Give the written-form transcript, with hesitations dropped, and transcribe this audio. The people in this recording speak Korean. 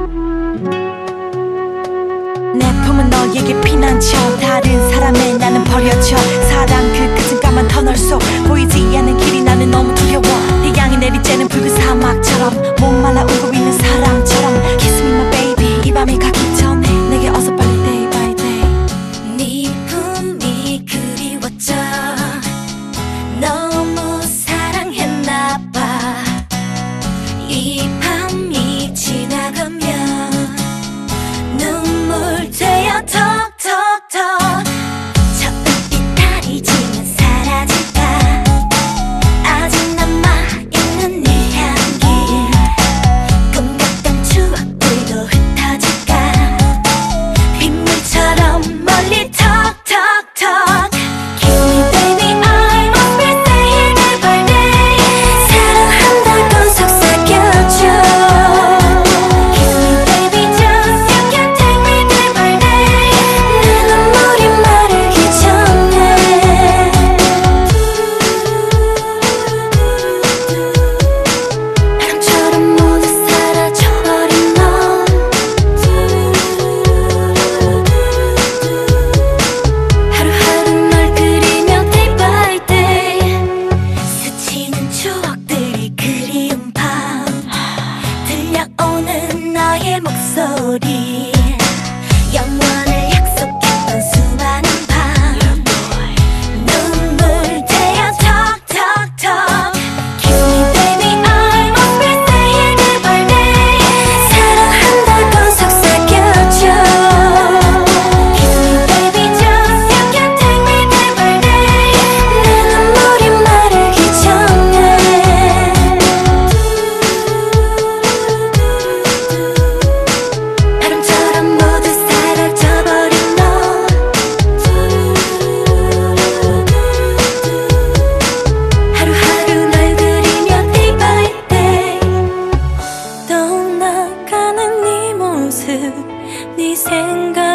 내 품은 너에게 피난처 다른 사람의 나는 버려져 사랑 그 끝은 까만 터널 속 보이지 않는 길이 나는 너무 두려워 네 향이 내리쬐는 붉은 사막처럼 목말라 울고 있는 사람처럼 Kiss me my baby 이 밤이 가기 전에 내게 어서 빨리 day by day 네 품이 그리웠죠 너무 사랑했나봐 이 밤이 지나가면 눈물 되어 톡톡톡 저 빛 달이 지면 사라질까 아직 남아있는 네 향기 꿈 같던 추억들도 흩어질까 빗물처럼 멀리 톡톡톡 Kill me baby I must be staying day by day 사랑한다고 속삭여줘 Kill me baby just you can take me day by day 내 눈물이 마르기 전에 바람처럼 모두 사라져버린 너 하루하루 널 그리며 day by day 스치는 추억들이 그리운 밤 들려오는 너의 목소리 영원을 약속했던 수많은 밤 눈물 되어 톡톡톡 Kill me baby I must be staying day by day 사랑한다고 속삭여줘 Kill me baby just you can take me day by day 내 눈물이 마르기 전에 바람처럼 모두 사라져버린 너 하루하루 널 그리며 day by day 떠나가는 네 모습 네 생각